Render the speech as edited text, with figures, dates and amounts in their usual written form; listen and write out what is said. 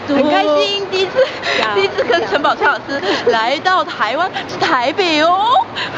很开心，第一次跟陈宝强老师来到台湾，是台北哦。